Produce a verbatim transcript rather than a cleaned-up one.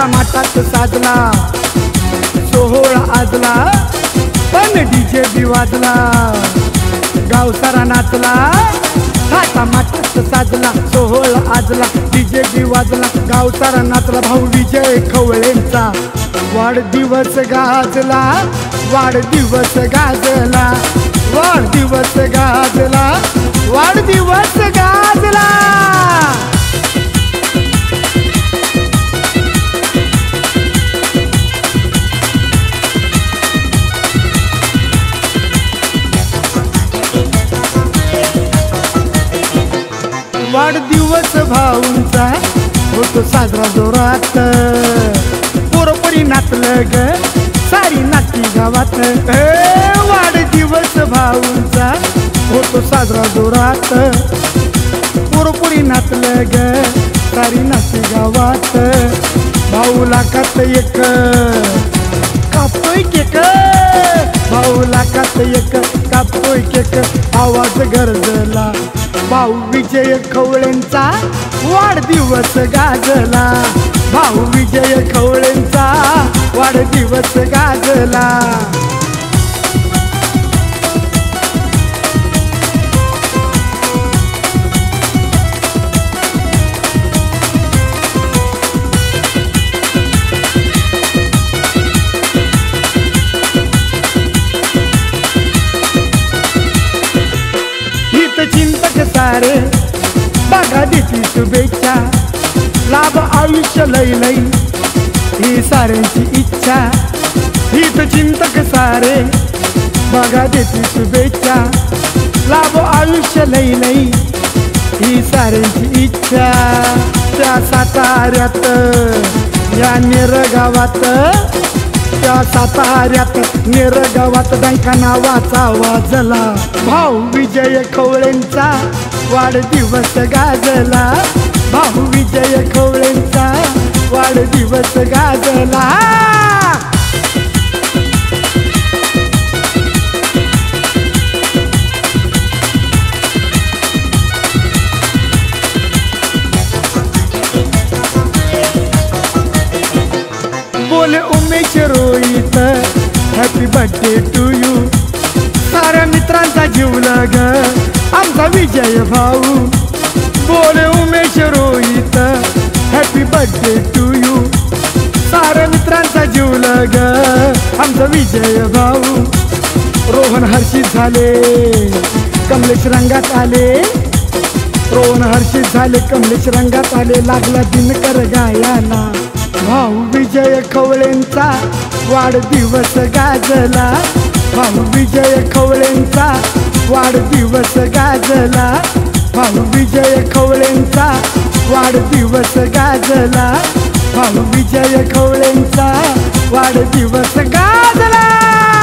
थाटामाटात साजला सोहळा आजला पण डीजे बी वाजला गाव सारा नाचला थाटामाटात साजला सोहळा आजला डीजे बी वाजला गाव सारा नाचला भाऊ विजय खवळेंचा वाढदिवस गाजला वाढदिवस गाजला वाढदिवस गाजला वाढदिवस गाजला वाढदिवस भाऊंचा होतो साजरा जोरात पोरपरी नाचलं ग सारी नाची गावात वाढदिवस भाऊंचा होतो साजरा जोरात पोरपरी नाचलं ग सारी नाची गावात भाऊ लाखात एक कापतोय केक भाऊ लाखात एक कापतोय केक आवाज गरजला भाऊ विजय खवळेंचा वाढदिवस गाजला भाऊ विजय खवळेंचा वाढदिवस गाजला चिंतक सारे बघा देती शुभेच्छा लाभ आयुष्य लई लई ही साऱ्यांची इच्छा हित चिंतक सारे बघा देती शुभेच्छा लाभ आयुष्य लई लई ही साऱ्यांची इच्छा त्या साताऱ्यात या निरगावात त्या साताऱ्यात निरगावात बँका नावाचा वाजला भाऊ विजय खवळेंचा वाढदिवस गाजला भाऊ विजय खवळेंचा वाढदिवस गाजला बोले Umesh Rohit happy birthday to you साऱ्या मित्रांचा जीवला ग आमचा विजय भाऊ बोले Umesh Rohit happy birthday to you साऱ्या मित्रांचा जीवला ग आमचा विजय भाऊ रोहन हर्षित झाले कमलेश रंगात आले रोहन हर्षित झाले कमलेश रंगात आले लागला दिनकर गायाला भाऊ विजय खवळेंचा वाढदिवस गाजला भाऊ विजय खवळेंचा वाढदिवस गाजला भाऊ विजय खवळेंचा वाढदिवस गाजला भाऊ विजय खवळेंचा वाढदिवस गाजला।